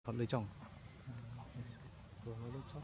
lấy chồng vừa lấy chồng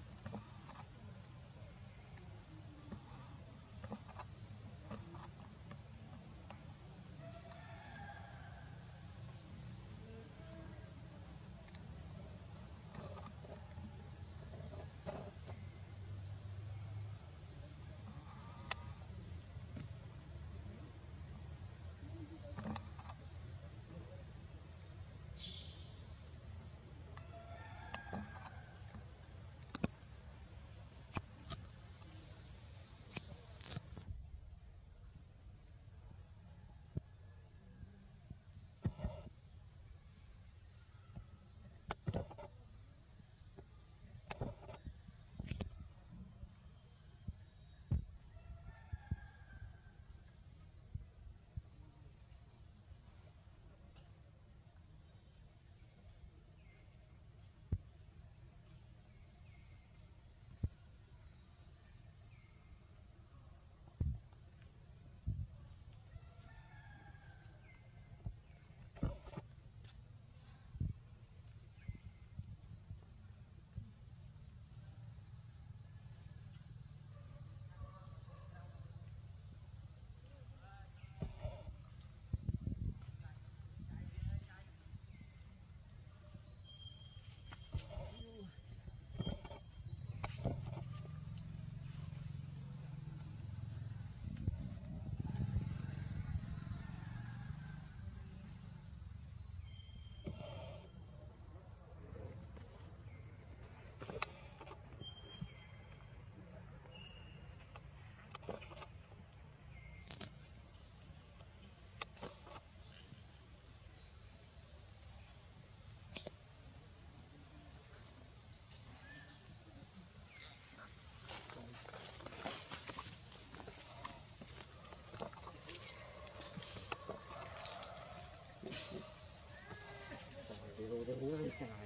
rồi để uống cái này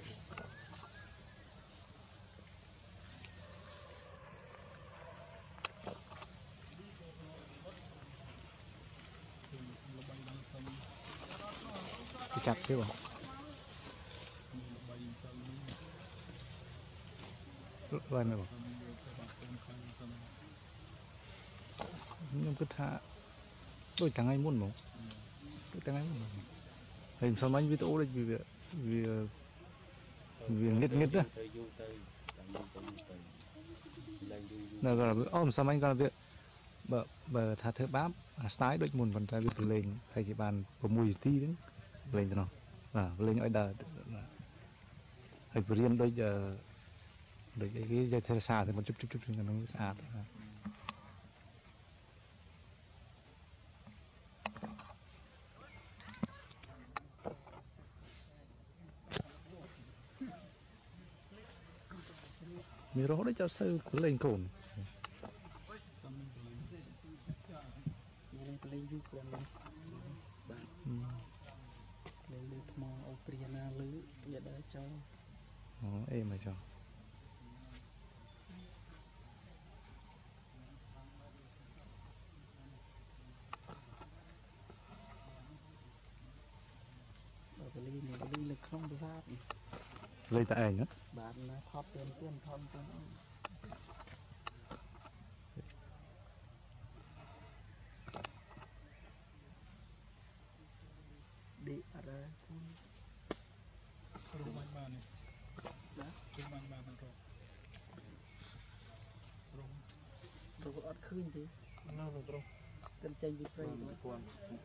cái chặt chứ không rồi mày bảo nhưng cứ thả đôi thằng anh muốn không đôi thằng anh muốn hình sao anh biết ố đấy vì nghịch nghịch đó là gọi là ôm sao anh gọi là việc bờ thả thợ bám sái đôi mùn phần trái việc lên thay chỉ bàn có mùi tí đấy lên cho nó lên ở đời hay riêng đôi giờ đôi cái dây thề xa thì một chút nó xa mi rõ đấy cho sư của lên cồn lên du con bạn lên mò Opriana lứ giờ đã cho em mà cho lên lực không được ra lên tại anh á bạn thọt tiền thon đi ở đây rumah mana rumah mana rồi có ớt khơi thì nó rồi cần chơi gì vậy cuốn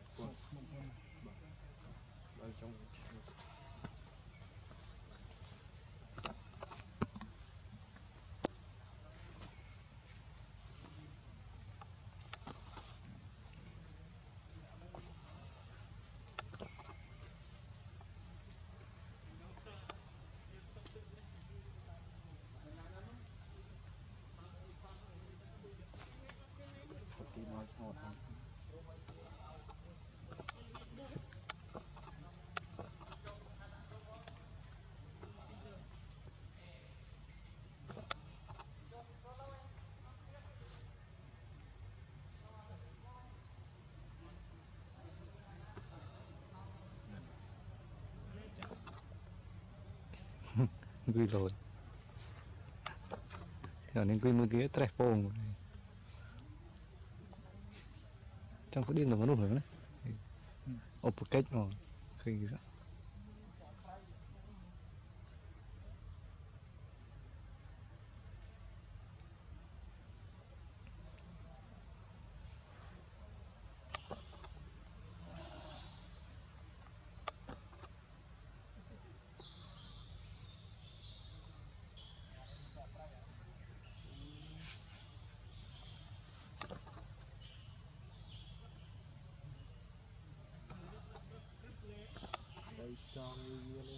ở trong nói ngọt không Gửi rồi giờ nên quên một cái tre phong trong cái điên là món đồ nữa ốp cách mà khi đó đây cho người lên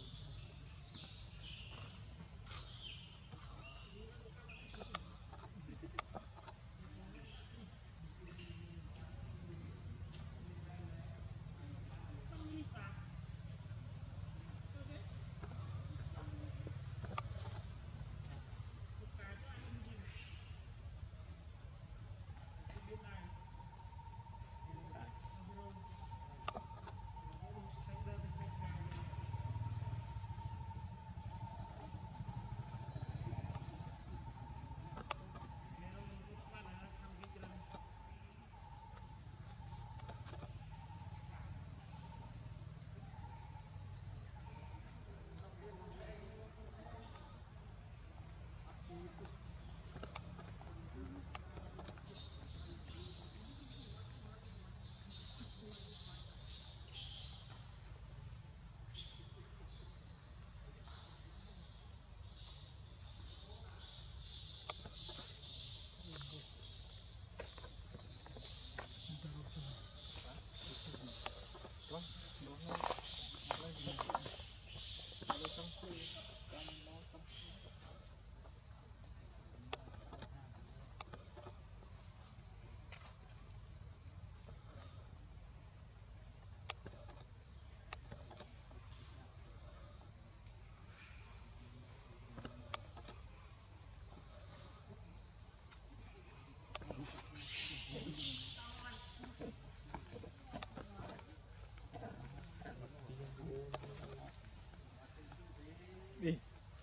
đi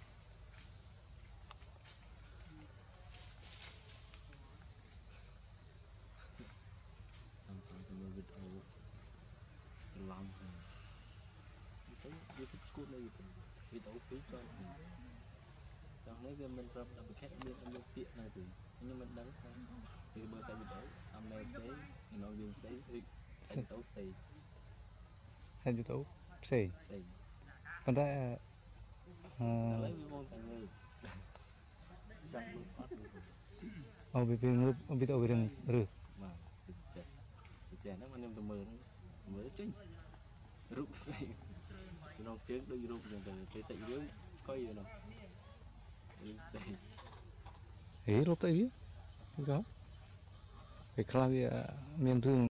làm tới đi thích school này thì tao phí cho trong đấy mình làm được khách biết ăn được tiện này thì nhưng mình đắng thì bữa sau bị tới xong này sẽ nó viên sẽ thì tao sẽ xem YouTube xì sẽ còn ra lấy cái môn thành người trong lúc phát ông bị tao bị rừng rừng mà trẻ nó anh em tụi mới chính rụng xây nó trước đôi rụng rồi từ cái xây dưới coi rồi nó xây ấy lúc tới biết cái đó cái clavi miền rừng